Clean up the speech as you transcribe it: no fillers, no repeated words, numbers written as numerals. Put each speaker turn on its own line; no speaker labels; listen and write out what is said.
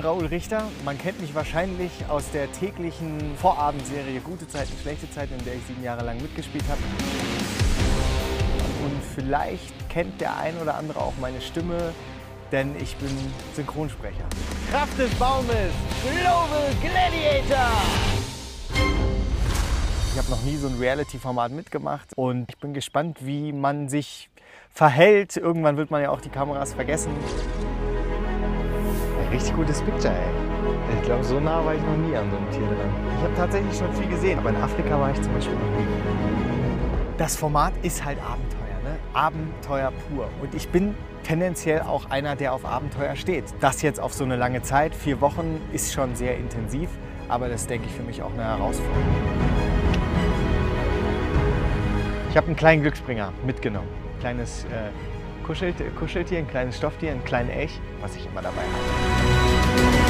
Raoul Richter. Man kennt mich wahrscheinlich aus der täglichen Vorabendserie Gute Zeiten, schlechte Zeiten, in der ich 7 Jahre lang mitgespielt habe. Und vielleicht kennt der ein oder andere auch meine Stimme, denn ich bin Synchronsprecher. Kraft des Baumes, Global Gladiator! Ich habe noch nie so ein Reality-Format mitgemacht und ich bin gespannt, wie man sich verhält. Irgendwann wird man ja auch die Kameras vergessen.
Ein richtig gutes Picture, ey. Ich glaube, so nah war ich noch nie an so einem Tier dran.
Ich habe tatsächlich schon viel gesehen, aber in Afrika war ich zum Beispiel noch nie. Das Format ist halt Abenteuer, ne? Abenteuer pur. Und ich bin tendenziell auch einer, der auf Abenteuer steht. Das jetzt auf so eine lange Zeit, 4 Wochen, ist schon sehr intensiv, aber das denke ich für mich auch eine Herausforderung. Ich habe einen kleinen Glücksbringer mitgenommen. Ein kleines Kuscheltier, ein kleines Stofftier, einen kleinen Elch, was ich immer dabei habe.